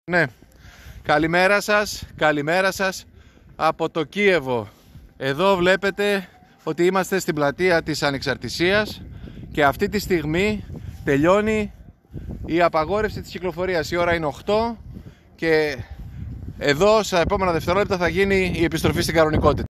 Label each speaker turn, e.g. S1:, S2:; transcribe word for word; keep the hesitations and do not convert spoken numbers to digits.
S1: Ναι, καλημέρα σας, καλημέρα σας από το Κίεβο. Εδώ βλέπετε ότι είμαστε στην πλατεία της Ανεξαρτησίας και αυτή τη στιγμή τελειώνει η απαγόρευση της κυκλοφορίας. Η ώρα είναι οκτώ και εδώ στα επόμενα δευτερόλεπτα θα γίνει η επιστροφή στην κανονικότητα.